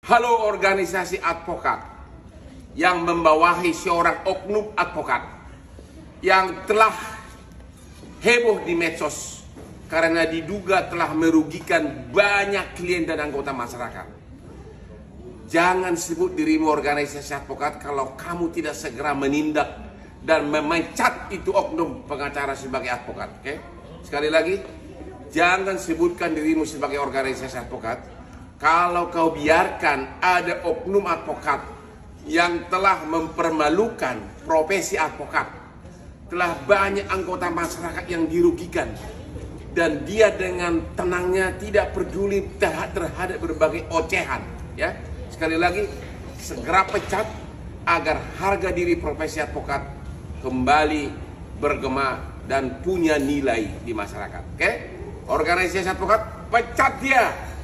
Halo organisasi advokat yang membawahi seorang oknum advokat yang telah heboh di medsos karena diduga telah merugikan banyak klien dan anggota masyarakat. Jangan sebut dirimu organisasi advokat kalau kamu tidak segera menindak dan memecat itu oknum pengacara sebagai advokat. Oke? Sekali lagi, jangan sebutkan dirimu sebagai organisasi advokat kalau kau biarkan ada oknum advokat yang telah mempermalukan profesi advokat. Telah banyak anggota masyarakat yang dirugikan, dan dia dengan tenangnya tidak peduli terhadap berbagai ocehan. Ya, sekali lagi, segera pecat agar harga diri profesi advokat kembali bergema dan punya nilai di masyarakat. Oke? Organisasi advokat, pecat dia.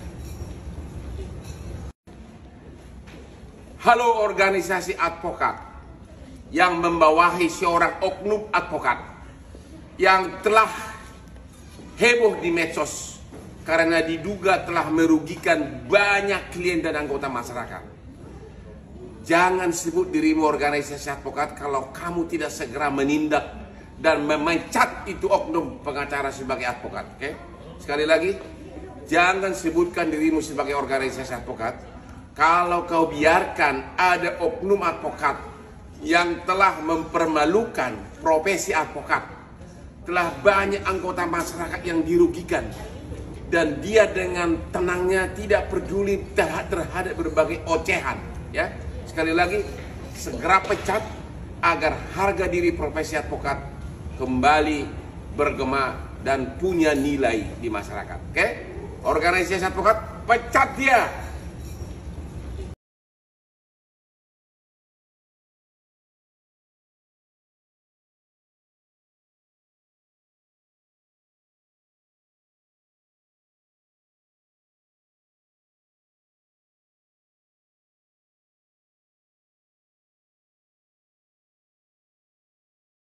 Halo organisasi advokat yang membawahi seorang oknum advokat yang telah heboh di medsos karena diduga telah merugikan banyak klien dan anggota masyarakat. Jangan sebut dirimu organisasi advokat kalau kamu tidak segera menindak dan memecat itu oknum pengacara sebagai advokat. Oke? Sekali lagi, jangan sebutkan dirimu sebagai organisasi advokat kalau kau biarkan ada oknum advokat yang telah mempermalukan profesi advokat. Telah banyak anggota masyarakat yang dirugikan, dan dia dengan tenangnya tidak peduli terhadap berbagai ocehan. Ya, sekali lagi, segera pecat agar harga diri profesi advokat kembali bergema dan punya nilai di masyarakat. Oke? Organisasi advokat, pecat dia.